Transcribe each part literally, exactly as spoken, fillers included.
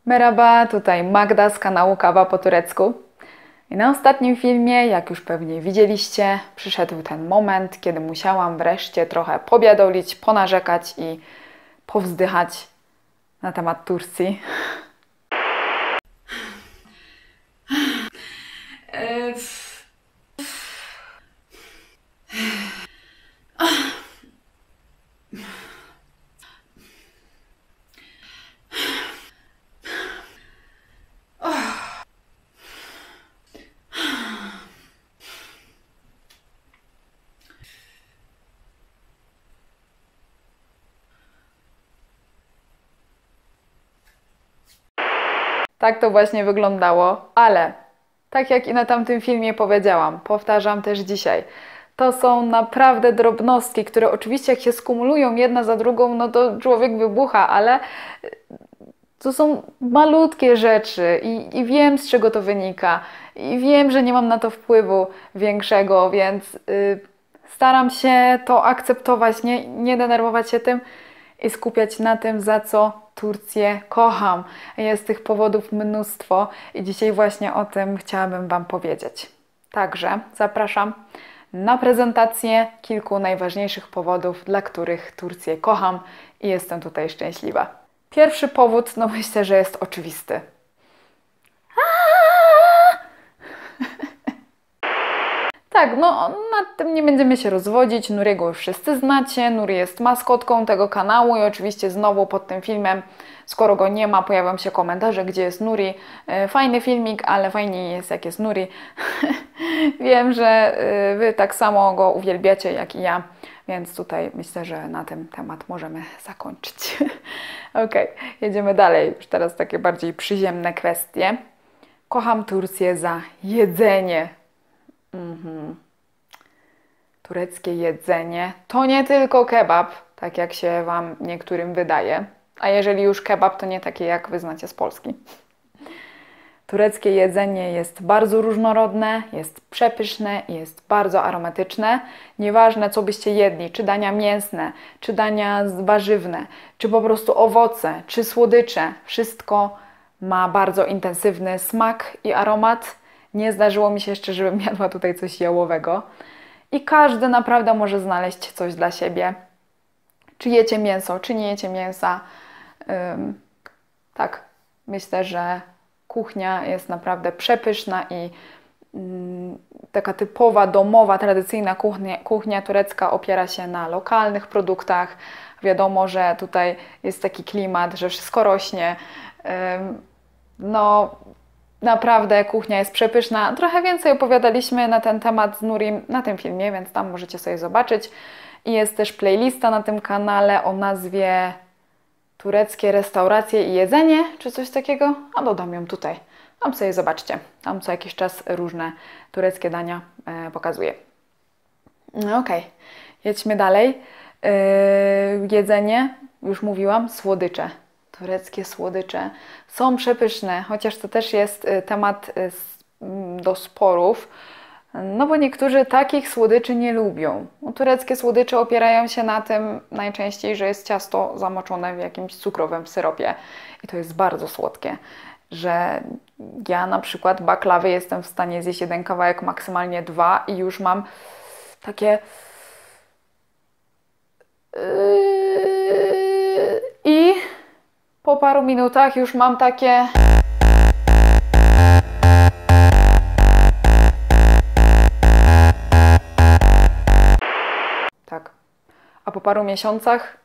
Merhaba, tutaj Magda z kanału Kawa po turecku. I na ostatnim filmie, jak już pewnie widzieliście, przyszedł ten moment, kiedy musiałam wreszcie trochę pobiadolić, ponarzekać i powzdychać na temat Turcji. Tak to właśnie wyglądało, ale tak jak i na tamtym filmie powiedziałam, powtarzam też dzisiaj, to są naprawdę drobnostki, które oczywiście jak się skumulują jedna za drugą, no to człowiek wybucha, ale to są malutkie rzeczy i, i wiem, z czego to wynika i wiem, że nie mam na to wpływu większego, więc yy, staram się to akceptować, nie, nie denerwować się tym i skupiać na tym, za co Turcję kocham. Jest tych powodów mnóstwo i dzisiaj właśnie o tym chciałabym Wam powiedzieć. Także zapraszam na prezentację kilku najważniejszych powodów, dla których Turcję kocham i jestem tutaj szczęśliwa. Pierwszy powód, no myślę, że jest oczywisty. Tak, no nad tym nie będziemy się rozwodzić, Nuriego już wszyscy znacie, Nuri jest maskotką tego kanału i oczywiście znowu pod tym filmem, skoro go nie ma, pojawią się komentarze, gdzie jest Nuri. Fajny filmik, ale fajniej jest, jak jest Nuri. Wiem, że Wy tak samo go uwielbiacie, jak i ja, więc tutaj myślę, że na ten temat możemy zakończyć. Ok, jedziemy dalej, już teraz takie bardziej przyziemne kwestie. Kocham Turcję za jedzenie. Mhm. Tureckie jedzenie to nie tylko kebab, tak jak się Wam niektórym wydaje. A jeżeli już kebab, to nie takie jak Wy znacie z Polski. Tureckie jedzenie jest bardzo różnorodne, jest przepyszne i jest bardzo aromatyczne. Nieważne, co byście jedli, czy dania mięsne, czy dania warzywne, czy po prostu owoce, czy słodycze. Wszystko ma bardzo intensywny smak i aromat. Nie zdarzyło mi się jeszcze, żebym jadła tutaj coś jałowego. I każdy naprawdę może znaleźć coś dla siebie. Czy jecie mięso, czy nie jecie mięsa. Ym, tak, myślę, że kuchnia jest naprawdę przepyszna i ym, taka typowa, domowa, tradycyjna kuchnia, kuchnia turecka opiera się na lokalnych produktach. Wiadomo, że tutaj jest taki klimat, że wszystko rośnie. Ym, no... Naprawdę kuchnia jest przepyszna. Trochę więcej opowiadaliśmy na ten temat z Nurim na tym filmie, więc tam możecie sobie zobaczyć. I jest też playlista na tym kanale o nazwie Tureckie restauracje i jedzenie, czy coś takiego. A dodam ją tutaj. Tam sobie zobaczcie. Tam co jakiś czas różne tureckie dania e, pokazuję. No okej, okay. Jedźmy dalej. Yy, jedzenie, już mówiłam, słodycze. Tureckie słodycze są przepyszne, chociaż to też jest temat do sporów, no bo niektórzy takich słodyczy nie lubią. Tureckie słodycze opierają się na tym najczęściej, że jest ciasto zamoczone w jakimś cukrowym syropie i to jest bardzo słodkie, że ja na przykład baklawy jestem w stanie zjeść jeden kawałek, maksymalnie dwa i już mam takie... I po paru minutach już mam takie... Tak. A po paru miesiącach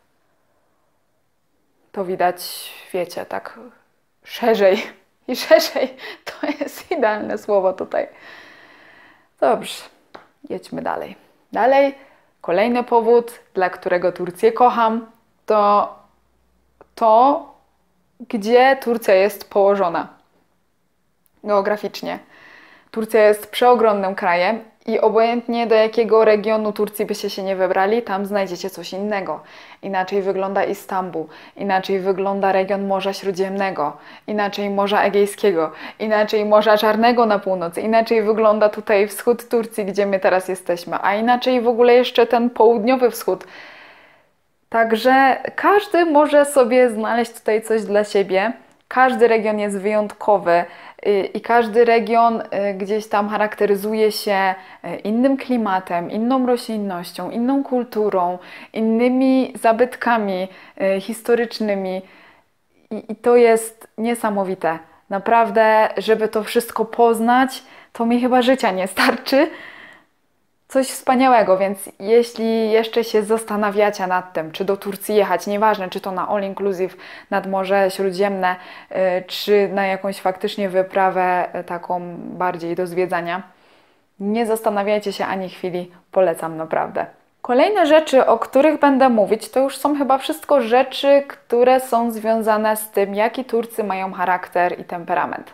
to widać, wiecie, tak szerzej i szerzej. To jest idealne słowo tutaj. Dobrze, jedźmy dalej. Dalej, kolejny powód, dla którego Turcję kocham, to to, gdzie Turcja jest położona geograficznie. Turcja jest przeogromnym krajem i obojętnie do jakiego regionu Turcji byście się nie wybrali, tam znajdziecie coś innego. Inaczej wygląda Istanbul, inaczej wygląda region Morza Śródziemnego, inaczej Morza Egejskiego, inaczej Morza Czarnego na północy, inaczej wygląda tutaj wschód Turcji, gdzie my teraz jesteśmy, a inaczej w ogóle jeszcze ten południowy wschód. Także każdy może sobie znaleźć tutaj coś dla siebie. Każdy region jest wyjątkowy i każdy region gdzieś tam charakteryzuje się innym klimatem, inną roślinnością, inną kulturą, innymi zabytkami historycznymi i to jest niesamowite. Naprawdę, żeby to wszystko poznać, to mi chyba życia nie starczy. Coś wspaniałego, więc jeśli jeszcze się zastanawiacie nad tym, czy do Turcji jechać, nieważne czy to na all inclusive nad Morze Śródziemne, czy na jakąś faktycznie wyprawę taką bardziej do zwiedzania, nie zastanawiajcie się ani chwili, polecam naprawdę. Kolejne rzeczy, o których będę mówić, to już są chyba wszystko rzeczy, które są związane z tym, jaki Turcy mają charakter i temperament.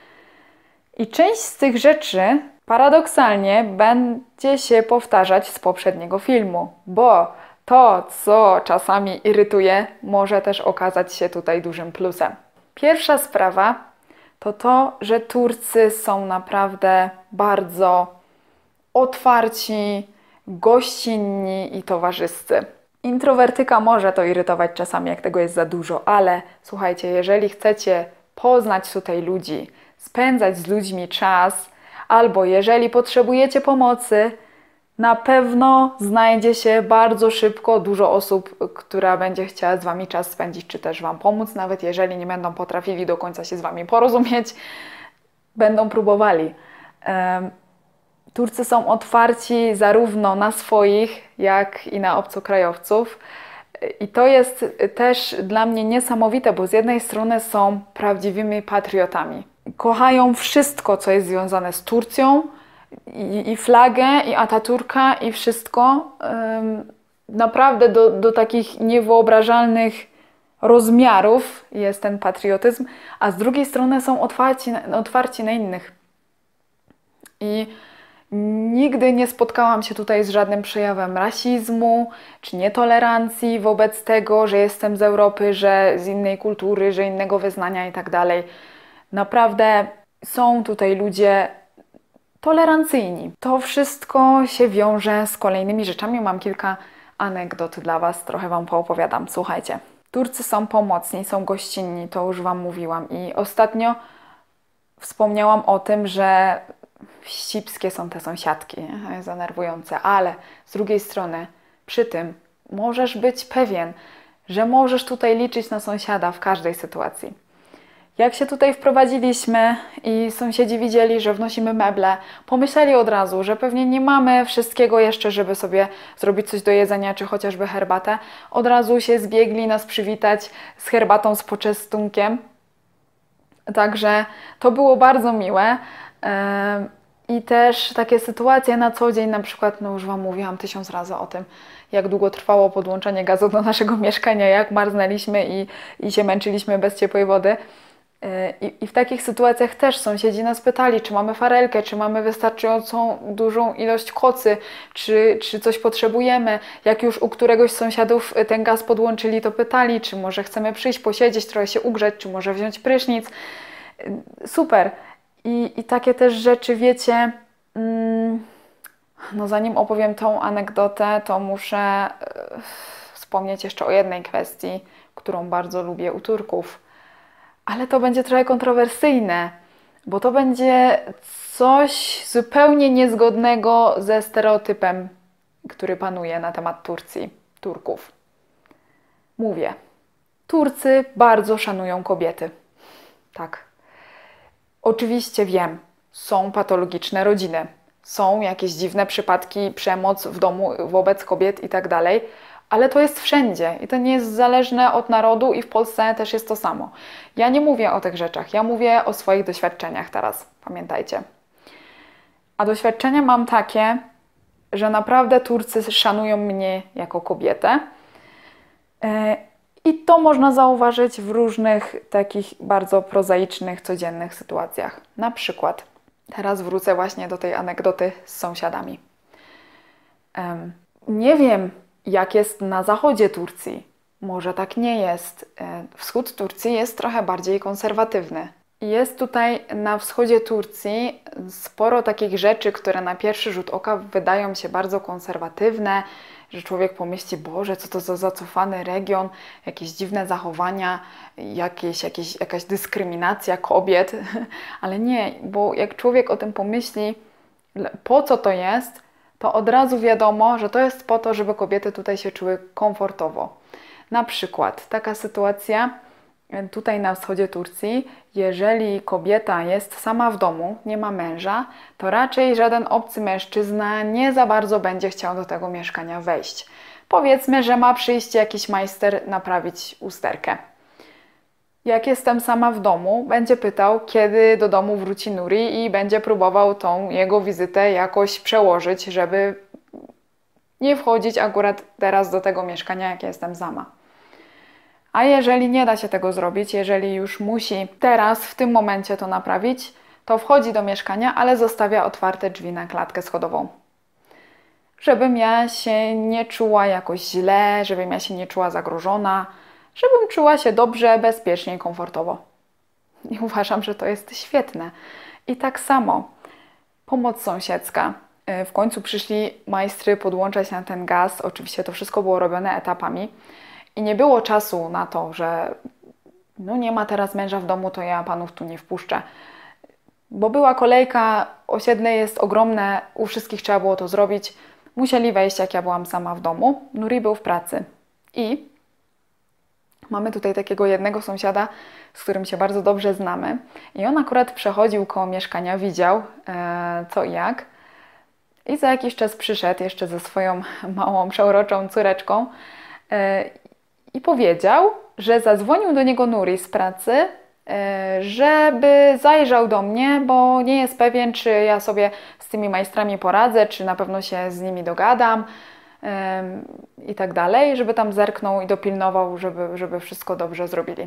I część z tych rzeczy paradoksalnie będzie się powtarzać z poprzedniego filmu, bo to, co czasami irytuje, może też okazać się tutaj dużym plusem. Pierwsza sprawa to to, że Turcy są naprawdę bardzo otwarci, gościnni i towarzyscy. Introwertyka może to irytować czasami, jak tego jest za dużo, ale słuchajcie, jeżeli chcecie poznać tutaj ludzi, spędzać z ludźmi czas, albo jeżeli potrzebujecie pomocy, na pewno znajdzie się bardzo szybko dużo osób, która będzie chciała z Wami czas spędzić, czy też Wam pomóc, nawet jeżeli nie będą potrafili do końca się z Wami porozumieć, będą próbowali. Um, Turcy są otwarci zarówno na swoich, jak i na obcokrajowców. I to jest też dla mnie niesamowite, bo z jednej strony są prawdziwymi patriotami. Kochają wszystko, co jest związane z Turcją, i, i flagę, i Ataturka, i wszystko. Ym, naprawdę do, do takich niewyobrażalnych rozmiarów jest ten patriotyzm, a z drugiej strony są otwarci, otwarci na innych. I nigdy nie spotkałam się tutaj z żadnym przejawem rasizmu czy nietolerancji wobec tego, że jestem z Europy, że z innej kultury, że innego wyznania i tak dalej. Naprawdę są tutaj ludzie tolerancyjni. To wszystko się wiąże z kolejnymi rzeczami. Mam kilka anegdot dla Was, trochę Wam poopowiadam. Słuchajcie. Turcy są pomocni, są gościnni, to już Wam mówiłam. I ostatnio wspomniałam o tym, że wścibskie są te sąsiadki, nie? To jest denerwujące, ale z drugiej strony przy tym możesz być pewien, że możesz tutaj liczyć na sąsiada w każdej sytuacji. Jak się tutaj wprowadziliśmy i sąsiedzi widzieli, że wnosimy meble, pomyśleli od razu, że pewnie nie mamy wszystkiego jeszcze, żeby sobie zrobić coś do jedzenia, czy chociażby herbatę. Od razu się zbiegli nas przywitać z herbatą, z poczęstunkiem. Także to było bardzo miłe. I też takie sytuacje na co dzień, na przykład, no już Wam mówiłam tysiąc razy o tym, jak długo trwało podłączenie gazu do naszego mieszkania, jak marznęliśmy i, i się męczyliśmy bez ciepłej wody. I, I w takich sytuacjach też sąsiedzi nas pytali, czy mamy farelkę, czy mamy wystarczającą dużą ilość kocy, czy, czy coś potrzebujemy. Jak już u któregoś z sąsiadów ten gaz podłączyli, to pytali, czy może chcemy przyjść, posiedzieć, trochę się ugrzeć, czy może wziąć prysznic. Super. I, i takie też rzeczy, wiecie, mm, no zanim opowiem tą anegdotę, to muszę y, wspomnieć jeszcze o jednej kwestii, którą bardzo lubię u Turków. Ale to będzie trochę kontrowersyjne, bo to będzie coś zupełnie niezgodnego ze stereotypem, który panuje na temat Turcji, Turków. Mówię, Turcy bardzo szanują kobiety. Tak. Oczywiście wiem, są patologiczne rodziny, są jakieś dziwne przypadki, przemoc w domu wobec kobiet i tak dalej, ale to jest wszędzie i to nie jest zależne od narodu i w Polsce też jest to samo. Ja nie mówię o tych rzeczach, ja mówię o swoich doświadczeniach teraz, pamiętajcie. A doświadczenia mam takie, że naprawdę Turcy szanują mnie jako kobietę. I to można zauważyć w różnych takich bardzo prozaicznych, codziennych sytuacjach. Na przykład, teraz wrócę właśnie do tej anegdoty z sąsiadami. Um, nie wiem, jak jest na zachodzie Turcji. Może tak nie jest. Wschód Turcji jest trochę bardziej konserwatywny. Jest tutaj na wschodzie Turcji sporo takich rzeczy, które na pierwszy rzut oka wydają się bardzo konserwatywne, że człowiek pomyśli, Boże, co to za zacofany region, jakieś dziwne zachowania, jakieś, jakieś, jakaś dyskryminacja kobiet, ale nie, bo jak człowiek o tym pomyśli, po co to jest, to od razu wiadomo, że to jest po to, żeby kobiety tutaj się czuły komfortowo. Na przykład taka sytuacja tutaj na wschodzie Turcji, jeżeli kobieta jest sama w domu, nie ma męża, to raczej żaden obcy mężczyzna nie za bardzo będzie chciał do tego mieszkania wejść. Powiedzmy, że ma przyjść jakiś majster naprawić usterkę. Jak jestem sama w domu, będzie pytał, kiedy do domu wróci Nuri i będzie próbował tą jego wizytę jakoś przełożyć, żeby nie wchodzić akurat teraz do tego mieszkania, jak jestem sama. A jeżeli nie da się tego zrobić, jeżeli już musi teraz, w tym momencie to naprawić, to wchodzi do mieszkania, ale zostawia otwarte drzwi na klatkę schodową. Żebym ja się nie czuła jakoś źle, żebym ja się nie czuła zagrożona, żebym czuła się dobrze, bezpiecznie i komfortowo. I uważam, że to jest świetne. I tak samo pomoc sąsiedzka. W końcu przyszli majstry podłączać na ten gaz. Oczywiście to wszystko było robione etapami. I nie było czasu na to, że no nie ma teraz męża w domu, to ja panów tu nie wpuszczę. Bo była kolejka, osiedle jest ogromne, u wszystkich trzeba było to zrobić. Musieli wejść, jak ja byłam sama w domu. Nuri był w pracy. I mamy tutaj takiego jednego sąsiada, z którym się bardzo dobrze znamy. I on akurat przechodził koło mieszkania, widział e, co i jak. I za jakiś czas przyszedł jeszcze ze swoją małą, przeuroczą córeczką e, i powiedział, że zadzwonił do niego Nuri z pracy, e, żeby zajrzał do mnie, bo nie jest pewien, czy ja sobie z tymi majstrami poradzę, czy na pewno się z nimi dogadam e, i tak dalej, żeby tam zerknął i dopilnował, żeby, żeby wszystko dobrze zrobili.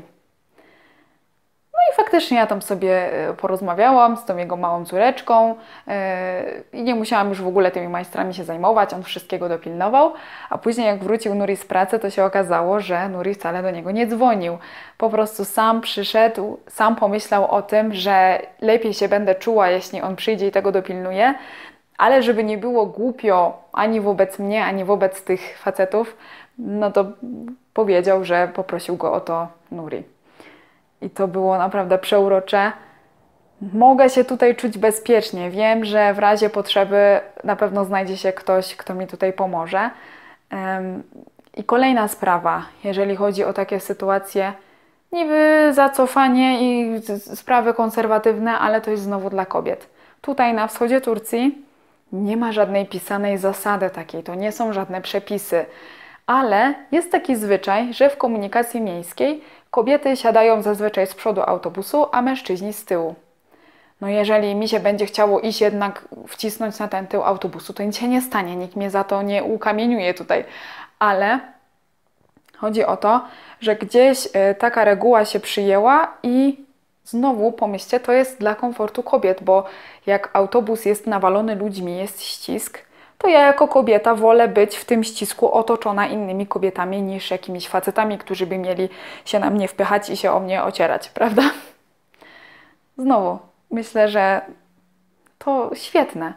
No i faktycznie ja tam sobie porozmawiałam z tą jego małą córeczką yy, i nie musiałam już w ogóle tymi majstrami się zajmować, on wszystkiego dopilnował, a później jak wrócił Nuri z pracy, to się okazało, że Nuri wcale do niego nie dzwonił. Po prostu sam przyszedł, sam pomyślał o tym, że lepiej się będę czuła, jeśli on przyjdzie i tego dopilnuje, ale żeby nie było głupio ani wobec mnie, ani wobec tych facetów, no to powiedział, że poprosił go o to Nuri. I to było naprawdę przeurocze. Mogę się tutaj czuć bezpiecznie. Wiem, że w razie potrzeby na pewno znajdzie się ktoś, kto mi tutaj pomoże. I kolejna sprawa, jeżeli chodzi o takie sytuacje, niby zacofanie i sprawy konserwatywne, ale to jest znowu dla kobiet. Tutaj na wschodzie Turcji nie ma żadnej pisanej zasady takiej, to nie są żadne przepisy. Ale jest taki zwyczaj, że w komunikacji miejskiej kobiety siadają zazwyczaj z przodu autobusu, a mężczyźni z tyłu. No jeżeli mi się będzie chciało iść jednak wcisnąć na ten tył autobusu, to nic się nie stanie, nikt mnie za to nie ukamieniuje tutaj. Ale chodzi o to, że gdzieś taka reguła się przyjęła i znowu pomyślcie, to jest dla komfortu kobiet, bo jak autobus jest nawalony ludźmi, jest ścisk, to ja jako kobieta wolę być w tym ścisku otoczona innymi kobietami niż jakimiś facetami, którzy by mieli się na mnie wpychać i się o mnie ocierać, prawda? Znowu, myślę, że to świetne.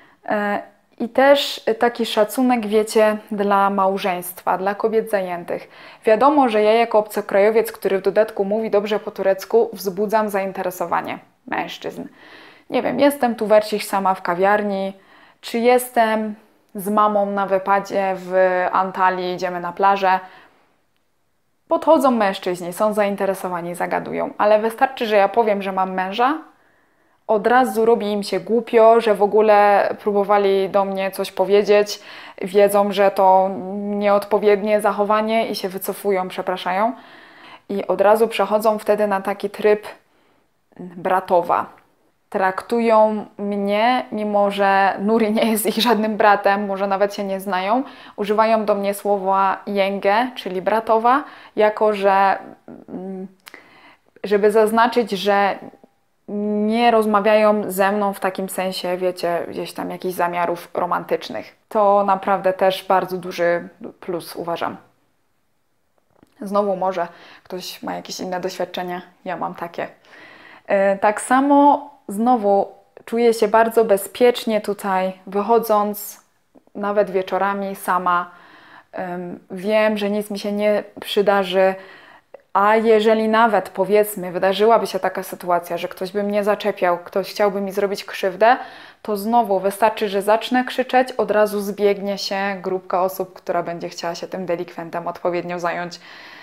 I też taki szacunek, wiecie, dla małżeństwa, dla kobiet zajętych. Wiadomo, że ja jako obcokrajowiec, który w dodatku mówi dobrze po turecku, wzbudzam zainteresowanie mężczyzn. Nie wiem, jestem tu werciś sama w kawiarni, czy jestem z mamą na wypadzie w Antalii, idziemy na plażę. Podchodzą mężczyźni, są zainteresowani, zagadują, ale wystarczy, że ja powiem, że mam męża, od razu robi im się głupio, że w ogóle próbowali do mnie coś powiedzieć, wiedzą, że to nieodpowiednie zachowanie i się wycofują, przepraszają. I od razu przechodzą wtedy na taki tryb bratowa. Traktują mnie, mimo że Nuri nie jest ich żadnym bratem, może nawet się nie znają, używają do mnie słowa jęgę, czyli bratowa, jako że, żeby zaznaczyć, że nie rozmawiają ze mną w takim sensie, wiecie, gdzieś tam jakichś zamiarów romantycznych. To naprawdę też bardzo duży plus, uważam. Znowu może ktoś ma jakieś inne doświadczenia, ja mam takie. Tak samo znowu czuję się bardzo bezpiecznie tutaj, wychodząc nawet wieczorami sama Wiem, że nic mi się nie przydarzy, a jeżeli nawet, powiedzmy, wydarzyłaby się taka sytuacja, że ktoś by mnie zaczepiał, ktoś chciałby mi zrobić krzywdę, to znowu wystarczy, że zacznę krzyczeć, od razu zbiegnie się grupka osób, która będzie chciała się tym delikwentem odpowiednio zająć.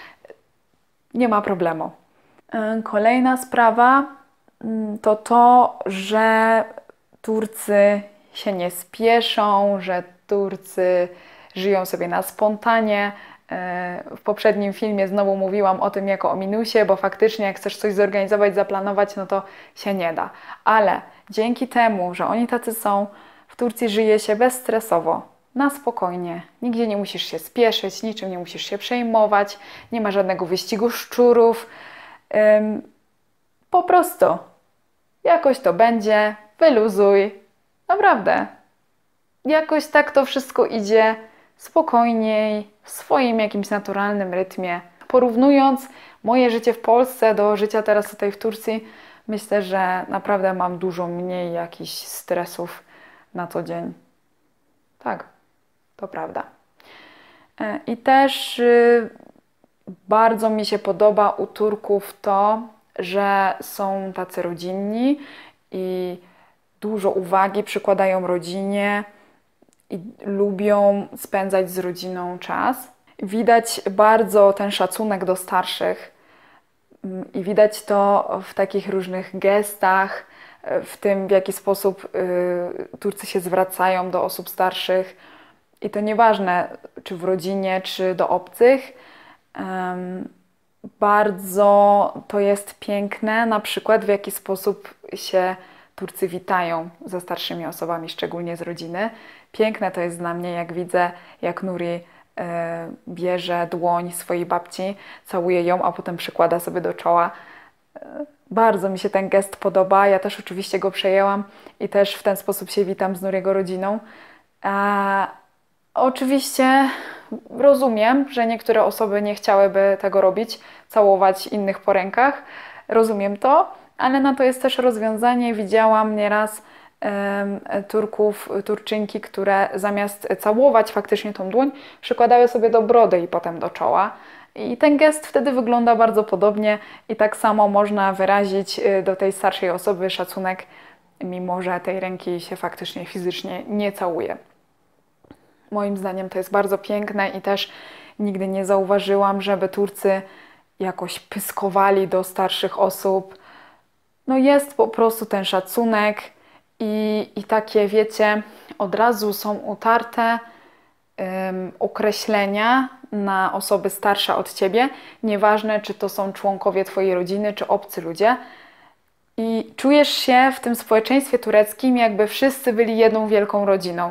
Nie ma problemu. Kolejna sprawa to to, że Turcy się nie spieszą, że Turcy żyją sobie na spontanie. W poprzednim filmie znowu mówiłam o tym jako o minusie, bo faktycznie jak chcesz coś zorganizować, zaplanować, no to się nie da. Ale dzięki temu, że oni tacy są, w Turcji żyje się bezstresowo, na spokojnie. Nigdzie nie musisz się spieszyć, niczym nie musisz się przejmować, nie ma żadnego wyścigu szczurów. Ym, po prostu jakoś to będzie, wyluzuj. Naprawdę. Jakoś tak to wszystko idzie spokojniej, w swoim jakimś naturalnym rytmie. Porównując moje życie w Polsce do życia teraz tutaj w Turcji, myślę, że naprawdę mam dużo mniej jakichś stresów na co dzień. Tak, to prawda. I też y, bardzo mi się podoba u Turków to, że są tacy rodzinni i dużo uwagi przykładają rodzinie i lubią spędzać z rodziną czas. Widać bardzo ten szacunek do starszych i widać to w takich różnych gestach, w tym, w jaki sposób y, Turcy się zwracają do osób starszych. I to nieważne, czy w rodzinie, czy do obcych. Um, bardzo to jest piękne, na przykład w jaki sposób się Turcy witają ze starszymi osobami, szczególnie z rodziny. Piękne to jest dla mnie, jak widzę, jak Nuri y, bierze dłoń swojej babci, całuje ją, a potem przykłada sobie do czoła. Y, bardzo mi się ten gest podoba. Ja też oczywiście go przejęłam i też w ten sposób się witam z Nuriego rodziną. A oczywiście rozumiem, że niektóre osoby nie chciałyby tego robić, całować innych po rękach. Rozumiem to, ale na to jest też rozwiązanie. Widziałam nieraz um, Turków, Turczynki, które zamiast całować faktycznie tą dłoń, przykładały sobie do brody i potem do czoła. I ten gest wtedy wygląda bardzo podobnie i tak samo można wyrazić do tej starszej osoby szacunek, mimo że tej ręki się faktycznie fizycznie nie całuje. Moim zdaniem to jest bardzo piękne i też nigdy nie zauważyłam, żeby Turcy jakoś pyskowali do starszych osób. No jest po prostu ten szacunek i, i takie, wiecie, od razu są utarte um, określenia na osoby starsze od Ciebie. Nieważne, czy to są członkowie Twojej rodziny, czy obcy ludzie. I czujesz się w tym społeczeństwie tureckim, jakby wszyscy byli jedną wielką rodziną.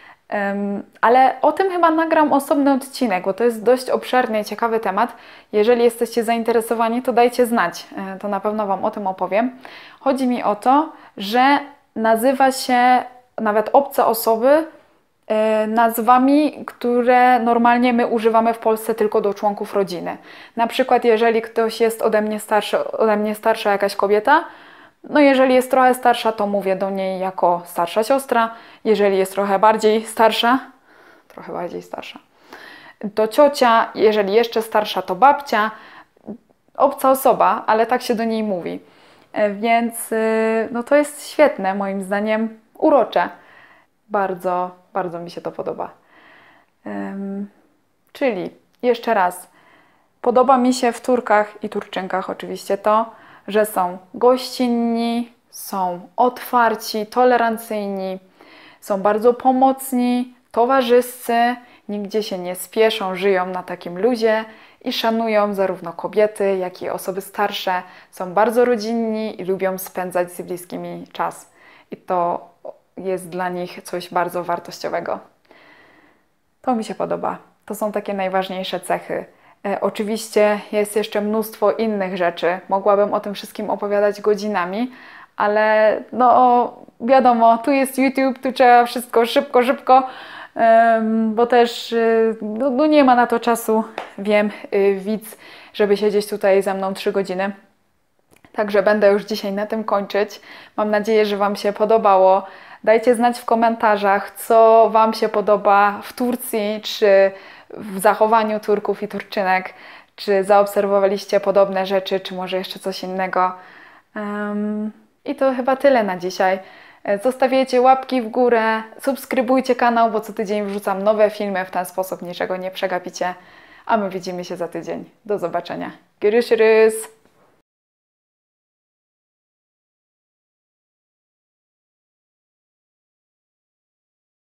Um, ale o tym chyba nagram osobny odcinek, bo to jest dość obszerny i ciekawy temat. Jeżeli jesteście zainteresowani, to dajcie znać, e, to na pewno Wam o tym opowiem. Chodzi mi o to, że nazywa się nawet obce osoby e, nazwami, które normalnie my używamy w Polsce tylko do członków rodziny. Na przykład jeżeli ktoś jest ode mnie starszy, ode mnie starsza jakaś kobieta, no jeżeli jest trochę starsza, to mówię do niej jako starsza siostra. Jeżeli jest trochę bardziej starsza, trochę bardziej starsza, to ciocia. Jeżeli jeszcze starsza, to babcia. Obca osoba, ale tak się do niej mówi. Więc no to jest świetne, moim zdaniem, urocze. Bardzo, bardzo mi się to podoba. Um, czyli jeszcze raz, podoba mi się w Turkach i Turczynkach oczywiście to, że są gościnni, są otwarci, tolerancyjni, są bardzo pomocni, towarzyscy, nigdzie się nie spieszą, żyją na takim luzie i szanują zarówno kobiety, jak i osoby starsze. Są bardzo rodzinni i lubią spędzać z bliskimi czas. I to jest dla nich coś bardzo wartościowego. To mi się podoba. To są takie najważniejsze cechy. E, oczywiście jest jeszcze mnóstwo innych rzeczy. Mogłabym o tym wszystkim opowiadać godzinami, ale no wiadomo, tu jest YouTube, tu trzeba wszystko szybko, szybko, um, bo też y, no, no nie ma na to czasu, wiem, y, widz, żeby siedzieć tutaj ze mną trzy godziny. Także będę już dzisiaj na tym kończyć. Mam nadzieję, że Wam się podobało. Dajcie znać w komentarzach, co Wam się podoba w Turcji, czy w zachowaniu Turków i Turczynek. Czy zaobserwowaliście podobne rzeczy, czy może jeszcze coś innego. Um, I to chyba tyle na dzisiaj. Zostawiajcie łapki w górę, subskrybujcie kanał, bo co tydzień wrzucam nowe filmy, w ten sposób niczego nie przegapicie. A my widzimy się za tydzień. Do zobaczenia. Görüşürüz!